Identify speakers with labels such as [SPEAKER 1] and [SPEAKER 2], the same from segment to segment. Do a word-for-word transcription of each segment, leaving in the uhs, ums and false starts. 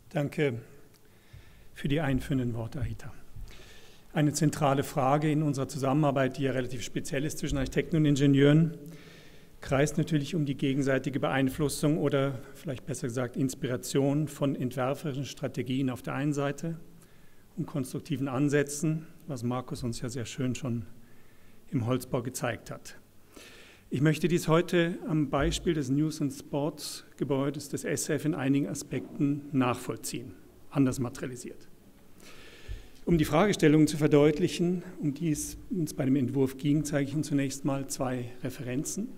[SPEAKER 1] Danke für die einführenden Worte, Ahita. Eine zentrale Frage in unserer Zusammenarbeit, die ja relativ speziell ist zwischen Architekten und Ingenieuren, kreist natürlich um die gegenseitige Beeinflussung oder vielleicht besser gesagt Inspiration von entwerferischen Strategien auf der einen Seite und konstruktiven Ansätzen, was Markus uns ja sehr schön schon im Holzbau gezeigt hat. Ich möchte dies heute am Beispiel des News and Sports Gebäudes des S F in einigen Aspekten nachvollziehen, anders materialisiert. Um die Fragestellungen zu verdeutlichen, um die es uns bei dem Entwurf ging, zeige ich Ihnen zunächst mal zwei Referenzen.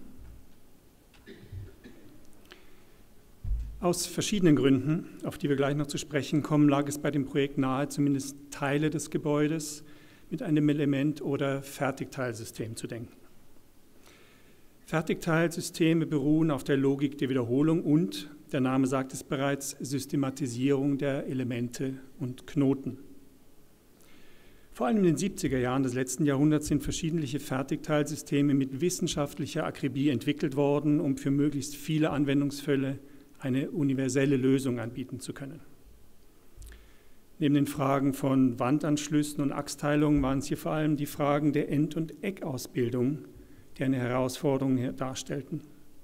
[SPEAKER 1] Aus verschiedenen Gründen, auf die wir gleich noch zu sprechen kommen, lag es bei dem Projekt nahe, zumindest Teile des Gebäudes mit einem Element- oder Fertigteilsystem zu denken. Fertigteilsysteme beruhen auf der Logik der Wiederholung und, der Name sagt es bereits, Systematisierung der Elemente und Knoten. Vor allem in den siebziger Jahren des letzten Jahrhunderts sind verschiedene Fertigteilsysteme mit wissenschaftlicher Akribie entwickelt worden, um für möglichst viele Anwendungsfälle eine universelle Lösung anbieten zu können. Neben den Fragen von Wandanschlüssen und Achsteilungen waren es hier vor allem die Fragen der End- und Eckausbildung, die eine Herausforderung darstellten.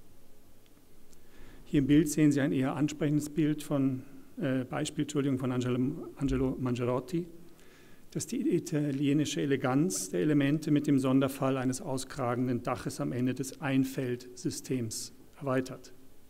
[SPEAKER 1] Hier im Bild sehen Sie ein eher ansprechendes Bild von, äh, Beispiel Entschuldigung, von Angelo, Angelo Mangiarotti, das die italienische Eleganz der Elemente mit dem Sonderfall eines auskragenden Daches am Ende des Einfeldsystems erweitert.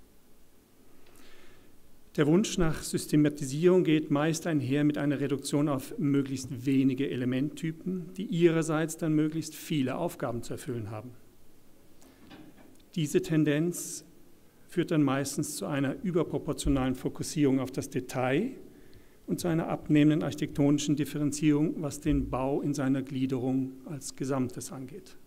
[SPEAKER 1] Der Wunsch nach Systematisierung geht meist einher mit einer Reduktion auf möglichst wenige Elementtypen, die ihrerseits dann möglichst viele Aufgaben zu erfüllen haben. Diese Tendenz führt dann meistens zu einer überproportionalen Fokussierung auf das Detail und zu einer abnehmenden architektonischen Differenzierung, was den Bau in seiner Gliederung als Gesamtes angeht.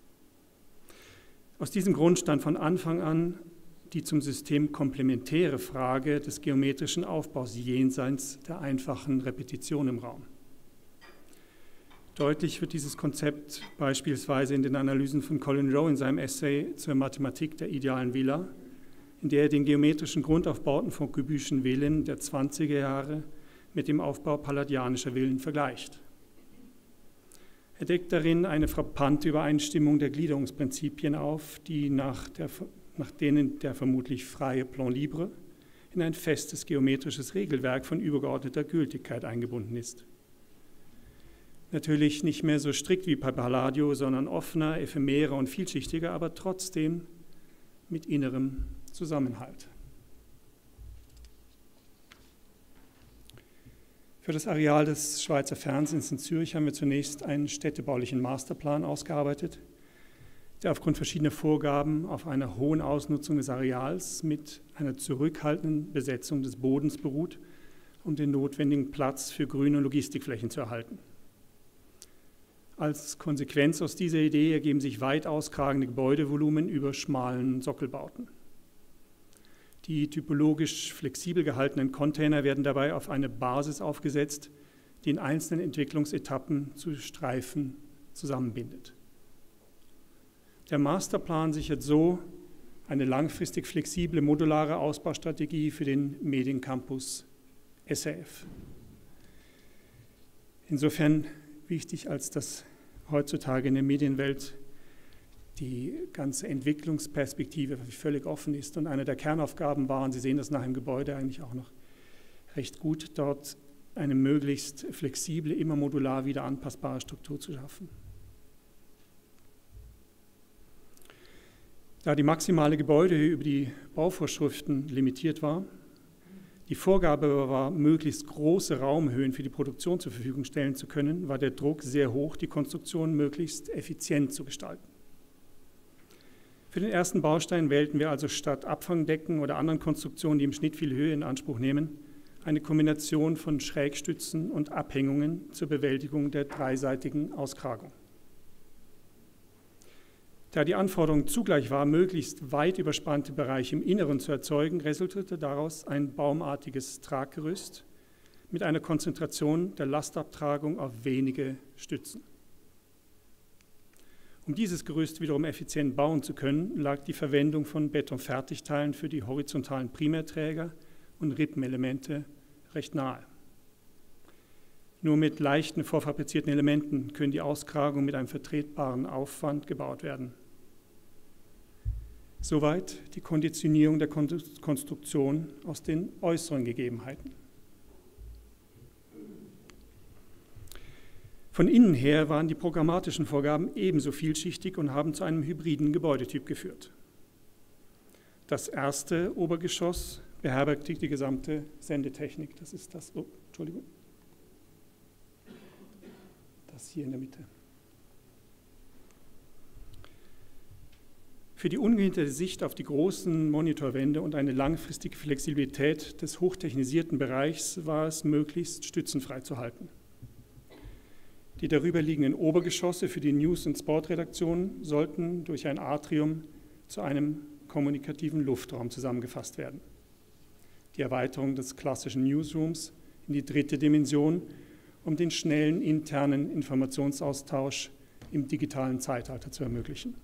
[SPEAKER 1] Aus diesem Grund stand von Anfang an die zum System komplementäre Frage des geometrischen Aufbaus jenseits der einfachen Repetition im Raum. Deutlich wird dieses Konzept beispielsweise in den Analysen von Colin Rowe in seinem Essay zur Mathematik der idealen Villa, in der er den geometrischen Grundaufbauten von kubischen Villen der zwanziger Jahre mit dem Aufbau palladianischer Villen vergleicht. Er deckt darin eine frappante Übereinstimmung der Gliederungsprinzipien auf, die nach, der, nach denen der vermutlich freie Plan libre in ein festes geometrisches Regelwerk von übergeordneter Gültigkeit eingebunden ist. Natürlich nicht mehr so strikt wie bei Palladio, sondern offener, ephemerer und vielschichtiger, aber trotzdem mit innerem Zusammenhalt. Für das Areal des Schweizer Fernsehens in Zürich haben wir zunächst einen städtebaulichen Masterplan ausgearbeitet, der aufgrund verschiedener Vorgaben auf einer hohen Ausnutzung des Areals mit einer zurückhaltenden Besetzung des Bodens beruht, um den notwendigen Platz für grüne Logistikflächen zu erhalten. Als Konsequenz aus dieser Idee ergeben sich weit auskragende Gebäudevolumen über schmalen Sockelbauten. Die typologisch flexibel gehaltenen Container werden dabei auf eine Basis aufgesetzt, die in einzelnen Entwicklungsetappen zu Streifen zusammenbindet. Der Masterplan sichert so eine langfristig flexible modulare Ausbaustrategie für den Mediencampus S R F. Insofern wichtig, als dass heutzutage in der Medienwelt die ganze Entwicklungsperspektive völlig offen ist. Und eine der Kernaufgaben war, und Sie sehen das nach dem Gebäude eigentlich auch noch recht gut, dort eine möglichst flexible, immer modular wieder anpassbare Struktur zu schaffen. Da die maximale Gebäudehöhe über die Bauvorschriften limitiert war, die Vorgabe war, möglichst große Raumhöhen für die Produktion zur Verfügung stellen zu können, war der Druck sehr hoch, die Konstruktion möglichst effizient zu gestalten. Für den ersten Baustein wählten wir also statt Abfangdecken oder anderen Konstruktionen, die im Schnitt viel Höhe in Anspruch nehmen, eine Kombination von Schrägstützen und Abhängungen zur Bewältigung der dreiseitigen Auskragung. Da die Anforderung zugleich war, möglichst weit überspannte Bereiche im Inneren zu erzeugen, resultierte daraus ein baumartiges Traggerüst mit einer Konzentration der Lastabtragung auf wenige Stützen. Um dieses Gerüst wiederum effizient bauen zu können, lag die Verwendung von Betonfertigteilen für die horizontalen Primärträger und Rippenelemente recht nahe. Nur mit leichten vorfabrizierten Elementen können die Auskragungen mit einem vertretbaren Aufwand gebaut werden. Soweit die Konditionierung der Konstruktion aus den äußeren Gegebenheiten. Von innen her waren die programmatischen Vorgaben ebenso vielschichtig und haben zu einem hybriden Gebäudetyp geführt. Das erste Obergeschoss beherbergt die gesamte Sendetechnik. Das ist das, oh, Entschuldigung, das hier in der Mitte. Für die ungehinderte Sicht auf die großen Monitorwände und eine langfristige Flexibilität des hochtechnisierten Bereichs war es möglichst stützenfrei zu halten. Die darüber liegenden Obergeschosse für die News- und Sportredaktionen sollten durch ein Atrium zu einem kommunikativen Luftraum zusammengefasst werden. Die Erweiterung des klassischen Newsrooms in die dritte Dimension, um den schnellen internen Informationsaustausch im digitalen Zeitalter zu ermöglichen.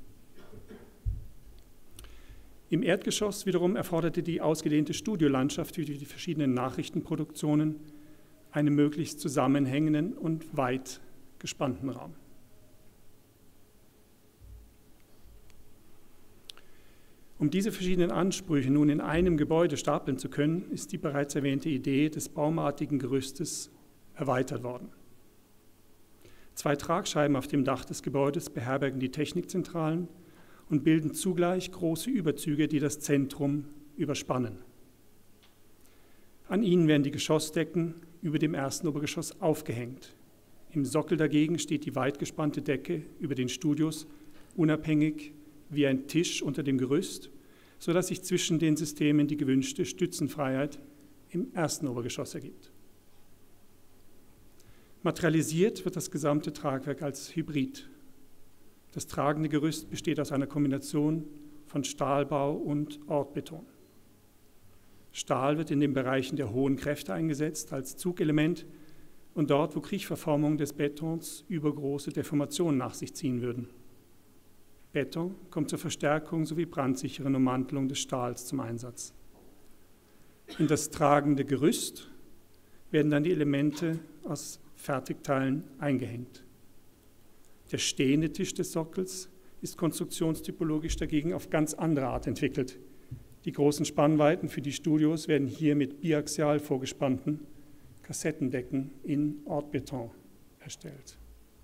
[SPEAKER 1] Im Erdgeschoss wiederum erforderte die ausgedehnte Studiolandschaft für die verschiedenen Nachrichtenproduktionen einen möglichst zusammenhängenden und weit gespannten Raum. Um diese verschiedenen Ansprüche nun in einem Gebäude stapeln zu können, ist die bereits erwähnte Idee des baumartigen Gerüstes erweitert worden. Zwei Tragscheiben auf dem Dach des Gebäudes beherbergen die Technikzentralen und bilden zugleich große Überzüge, die das Zentrum überspannen. An ihnen werden die Geschossdecken über dem ersten Obergeschoss aufgehängt. Im Sockel dagegen steht die weit gespannte Decke über den Studios, unabhängig wie ein Tisch unter dem Gerüst, sodass sich zwischen den Systemen die gewünschte Stützenfreiheit im ersten Obergeschoss ergibt. Materialisiert wird das gesamte Tragwerk als Hybrid. Das tragende Gerüst besteht aus einer Kombination von Stahlbau und Ortbeton. Stahl wird in den Bereichen der hohen Kräfte eingesetzt als Zugelement und dort, wo Kriechverformungen des Betons übergroße Deformationen nach sich ziehen würden. Beton kommt zur Verstärkung sowie brandsicheren Ummantelung des Stahls zum Einsatz. In das tragende Gerüst werden dann die Elemente aus Fertigteilen eingehängt. Der stehende Tisch des Sockels ist konstruktionstypologisch dagegen auf ganz andere Art entwickelt. Die großen Spannweiten für die Studios werden hier mit biaxial vorgespannten Kassettendecken in Ortbeton erstellt.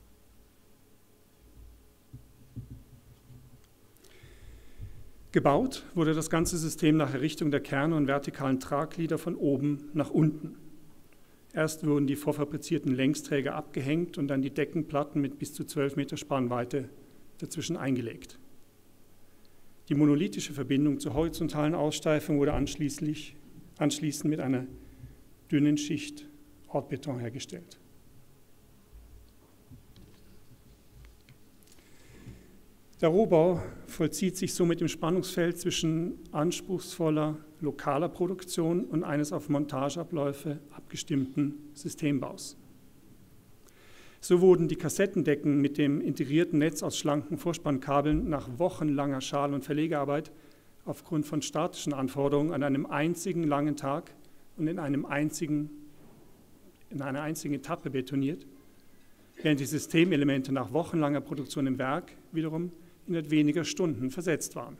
[SPEAKER 1] Gebaut wurde das ganze System nach Errichtung der Kerne und vertikalen Tragglieder von oben nach unten. Erst wurden die vorfabrizierten Längsträger abgehängt und dann die Deckenplatten mit bis zu zwölf Meter Spannweite dazwischen eingelegt. Die monolithische Verbindung zur horizontalen Aussteifung wurde anschließend mit einer dünnen Schicht Ortbeton hergestellt. Der Rohbau vollzieht sich somit im Spannungsfeld zwischen anspruchsvoller lokaler Produktion und eines auf Montageabläufe abgestimmten Systembaus. So wurden die Kassettendecken mit dem integrierten Netz aus schlanken Vorspannkabeln nach wochenlanger Schal- und Verlegearbeit aufgrund von statischen Anforderungen an einem einzigen langen Tag und in, einem einzigen, in einer einzigen Etappe betoniert, während die Systemelemente nach wochenlanger Produktion im Werk wiederum innerhalb weniger Stunden versetzt waren.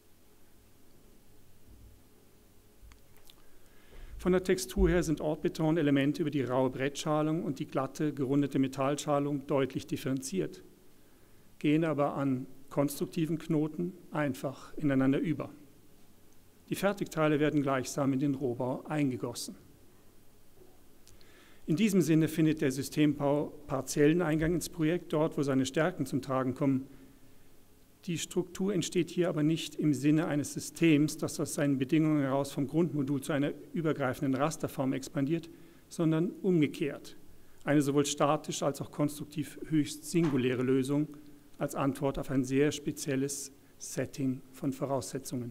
[SPEAKER 1] Von der Textur her sind Ortbeton-Elemente über die raue Brettschalung und die glatte, gerundete Metallschalung deutlich differenziert, gehen aber an konstruktiven Knoten einfach ineinander über. Die Fertigteile werden gleichsam in den Rohbau eingegossen. In diesem Sinne findet der Systembau partiellen Eingang ins Projekt, dort, wo seine Stärken zum Tragen kommen. Die Struktur entsteht hier aber nicht im Sinne eines Systems, das aus seinen Bedingungen heraus vom Grundmodul zu einer übergreifenden Rasterform expandiert, sondern umgekehrt. Eine sowohl statisch als auch konstruktiv höchst singuläre Lösung als Antwort auf ein sehr spezielles Setting von Voraussetzungen.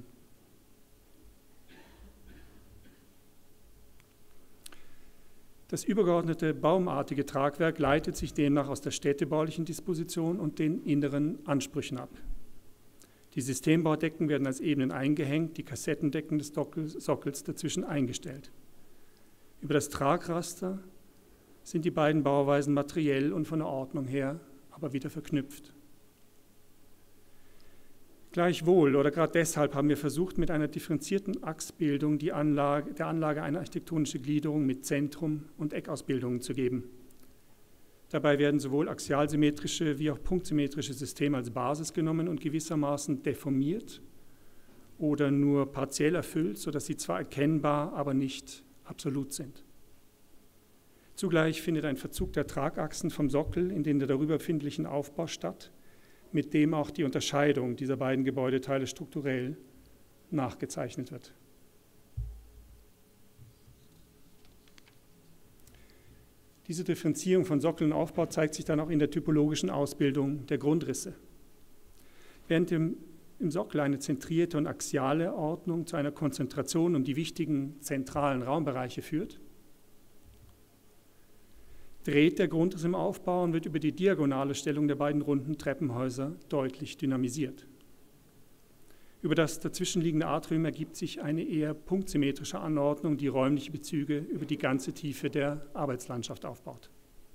[SPEAKER 1] Das übergeordnete baumartige Tragwerk leitet sich demnach aus der städtebaulichen Disposition und den inneren Ansprüchen ab. Die Systembaudecken werden als Ebenen eingehängt, die Kassettendecken des Sockels dazwischen eingestellt. Über das Tragraster sind die beiden Bauweisen materiell und von der Ordnung her aber wieder verknüpft. Gleichwohl oder gerade deshalb haben wir versucht, mit einer differenzierten Achsbildung die Anlage, der Anlage eine architektonische Gliederung mit Zentrum- und Eckausbildungen zu geben. Dabei werden sowohl axialsymmetrische wie auch punktsymmetrische Systeme als Basis genommen und gewissermaßen deformiert oder nur partiell erfüllt, sodass sie zwar erkennbar, aber nicht absolut sind. Zugleich findet ein Verzug der Tragachsen vom Sockel in den darüber befindlichen Aufbau statt, mit dem auch die Unterscheidung dieser beiden Gebäudeteile strukturell nachgezeichnet wird. Diese Differenzierung von Sockel und Aufbau zeigt sich dann auch in der typologischen Ausbildung der Grundrisse. Während im, im Sockel eine zentrierte und axiale Ordnung zu einer Konzentration um die wichtigen zentralen Raumbereiche führt, dreht der Grundriss im Aufbau und wird über die diagonale Stellung der beiden runden Treppenhäuser deutlich dynamisiert. Über das dazwischenliegende Atrium ergibt sich eine eher punktsymmetrische Anordnung, die räumliche Bezüge über die ganze Tiefe der Arbeitslandschaft aufbaut.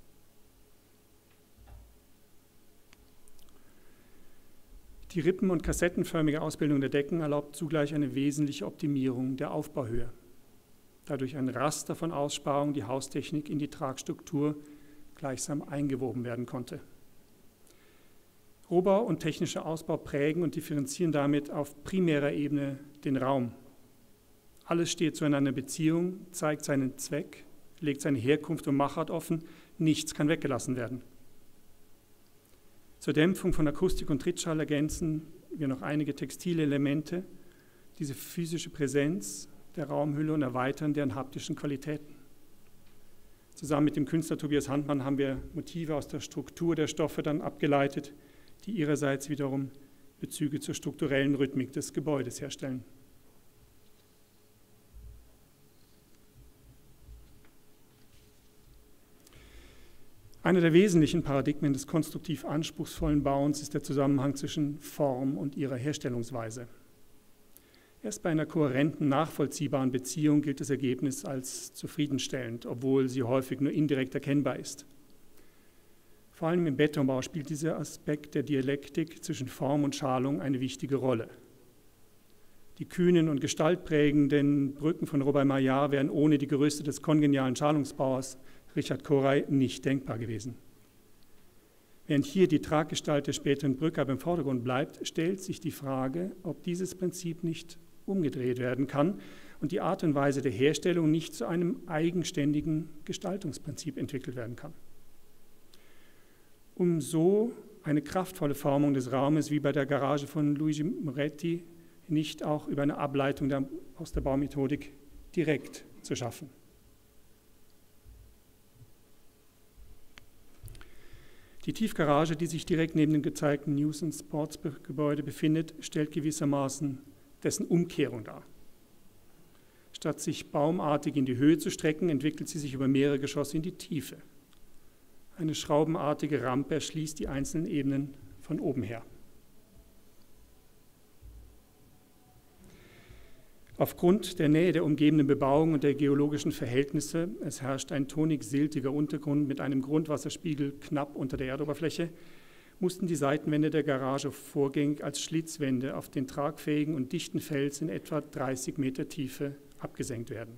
[SPEAKER 1] Die rippen- und kassettenförmige Ausbildung der Decken erlaubt zugleich eine wesentliche Optimierung der Aufbauhöhe, da durch ein Raster von Aussparungen die Haustechnik in die Tragstruktur gleichsam eingewoben werden konnte. Rohbau und technischer Ausbau prägen und differenzieren damit auf primärer Ebene den Raum. Alles steht zueinander in Beziehung, zeigt seinen Zweck, legt seine Herkunft und Machart offen, nichts kann weggelassen werden. Zur Dämpfung von Akustik und Trittschall ergänzen wir noch einige textile Elemente, diese physische Präsenz der Raumhülle und erweitern deren haptischen Qualitäten. Zusammen mit dem Künstler Tobias Handmann haben wir Motive aus der Struktur der Stoffe dann abgeleitet, die ihrerseits wiederum Bezüge zur strukturellen Rhythmik des Gebäudes herstellen. Einer der wesentlichen Paradigmen des konstruktiv anspruchsvollen Bauens ist der Zusammenhang zwischen Form und ihrer Herstellungsweise. Erst bei einer kohärenten, nachvollziehbaren Beziehung gilt das Ergebnis als zufriedenstellend, obwohl sie häufig nur indirekt erkennbar ist. Vor allem im Betonbau spielt dieser Aspekt der Dialektik zwischen Form und Schalung eine wichtige Rolle. Die kühnen und gestaltprägenden Brücken von Robert Maillard wären ohne die Gerüste des kongenialen Schalungsbauers Richard Corey nicht denkbar gewesen. Während hier die Traggestalt der späteren Brücke aber im Vordergrund bleibt, stellt sich die Frage, ob dieses Prinzip nicht umgedreht werden kann und die Art und Weise der Herstellung nicht zu einem eigenständigen Gestaltungsprinzip entwickelt werden kann. Um so eine kraftvolle Formung des Raumes wie bei der Garage von Luigi Moretti nicht auch über eine Ableitung der, aus der Baumethodik direkt zu schaffen. Die Tiefgarage, die sich direkt neben dem gezeigten News and Sports Gebäude befindet, stellt gewissermaßen dessen Umkehrung dar. Statt sich baumartig in die Höhe zu strecken, entwickelt sie sich über mehrere Geschosse in die Tiefe. Eine schraubenartige Rampe erschließt die einzelnen Ebenen von oben her. Aufgrund der Nähe der umgebenden Bebauung und der geologischen Verhältnisse, es herrscht ein tonig-siltiger Untergrund mit einem Grundwasserspiegel knapp unter der Erdoberfläche, mussten die Seitenwände der Garage vorgängig als Schlitzwände auf den tragfähigen und dichten Fels in etwa dreißig Meter Tiefe abgesenkt werden.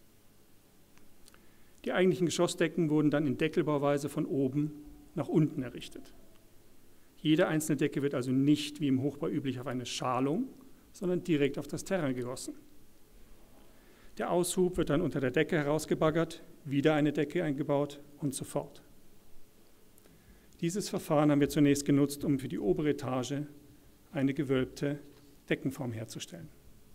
[SPEAKER 1] Die eigentlichen Geschossdecken wurden dann in Deckelbauweise von oben nach unten errichtet. Jede einzelne Decke wird also nicht wie im Hochbau üblich auf eine Schalung, sondern direkt auf das Terrain gegossen. Der Aushub wird dann unter der Decke herausgebaggert, wieder eine Decke eingebaut und so fort. Dieses Verfahren haben wir zunächst genutzt, um für die obere Etage eine gewölbte Deckenform herzustellen.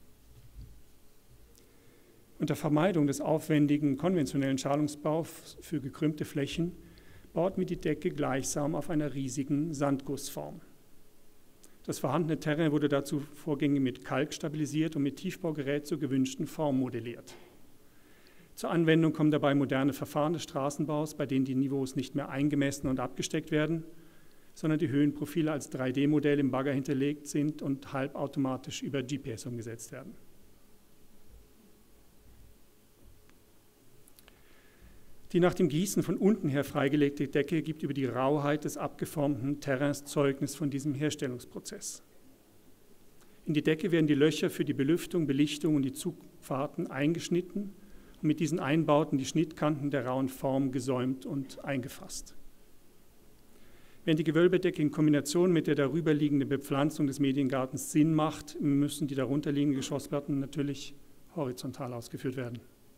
[SPEAKER 1] Unter Vermeidung des aufwendigen konventionellen Schalungsbaus für gekrümmte Flächen baut mir die Decke gleichsam auf einer riesigen Sandgussform. Das vorhandene Terrain wurde dazu vorgängig mit Kalk stabilisiert und mit Tiefbaugerät zur gewünschten Form modelliert. Zur Anwendung kommen dabei moderne Verfahren des Straßenbaus, bei denen die Niveaus nicht mehr eingemessen und abgesteckt werden, sondern die Höhenprofile als drei D Modell im Bagger hinterlegt sind und halbautomatisch über G P S umgesetzt werden. Die nach dem Gießen von unten her freigelegte Decke gibt über die Rauheit des abgeformten Terrains Zeugnis von diesem Herstellungsprozess. In die Decke werden die Löcher für die Belüftung, Belichtung und die Zugfahrten eingeschnitten und mit diesen Einbauten die Schnittkanten der rauen Form gesäumt und eingefasst. Während die Gewölbedecke in Kombination mit der darüberliegenden Bepflanzung des Mediengartens Sinn macht, müssen die darunterliegenden Geschossplatten natürlich horizontal ausgeführt werden.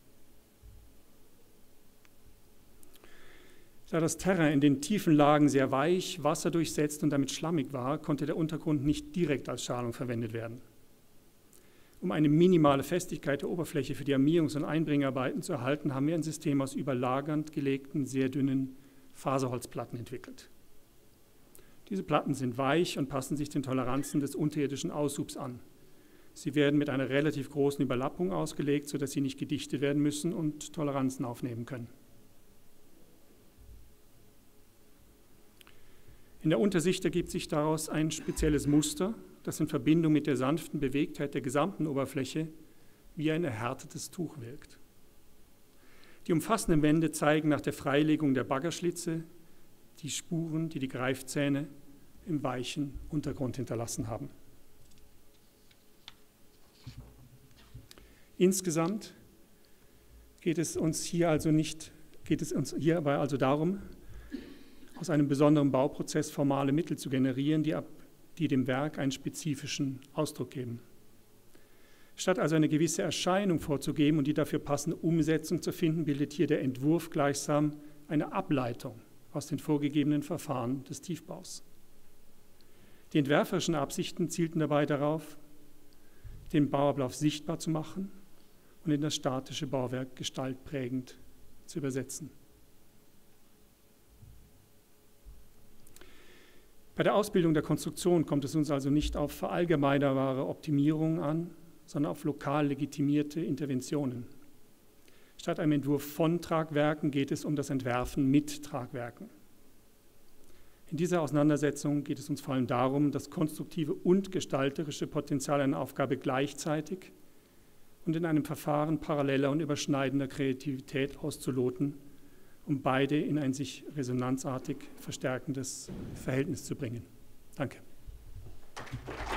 [SPEAKER 1] Da das Terrain in den tiefen Lagen sehr weich, wasserdurchsetzt und damit schlammig war, konnte der Untergrund nicht direkt als Schalung verwendet werden. Um eine minimale Festigkeit der Oberfläche für die Armierungs- und Einbringarbeiten zu erhalten, haben wir ein System aus überlagernd gelegten, sehr dünnen Faserholzplatten entwickelt. Diese Platten sind weich und passen sich den Toleranzen des unterirdischen Aushubs an. Sie werden mit einer relativ großen Überlappung ausgelegt, sodass sie nicht gedichtet werden müssen und Toleranzen aufnehmen können. In der Untersicht ergibt sich daraus ein spezielles Muster, das in Verbindung mit der sanften Bewegtheit der gesamten Oberfläche wie ein erhärtetes Tuch wirkt. Die umfassenden Wände zeigen nach der Freilegung der Baggerschlitze die Spuren, die die Greifzähne im weichen Untergrund hinterlassen haben. Insgesamt geht es uns hier also nicht, geht es uns hierbei also darum, aus einem besonderen Bauprozess formale Mittel zu generieren, die, ab, die dem Werk einen spezifischen Ausdruck geben. Statt also eine gewisse Erscheinung vorzugeben und die dafür passende Umsetzung zu finden, bildet hier der Entwurf gleichsam eine Ableitung aus den vorgegebenen Verfahren des Tiefbaus. Die entwerferischen Absichten zielten dabei darauf, den Bauablauf sichtbar zu machen und in das statische Bauwerk gestaltprägend zu übersetzen. Bei der Ausbildung der Konstruktion kommt es uns also nicht auf verallgemeinerbare Optimierungen an, sondern auf lokal legitimierte Interventionen. Statt einem Entwurf von Tragwerken geht es um das Entwerfen mit Tragwerken. In dieser Auseinandersetzung geht es uns vor allem darum, das konstruktive und gestalterische Potenzial einer Aufgabe gleichzeitig und in einem Verfahren paralleler und überschneidender Kreativität auszuloten, um beide in ein sich resonanzartig verstärkendes Verhältnis zu bringen. Danke.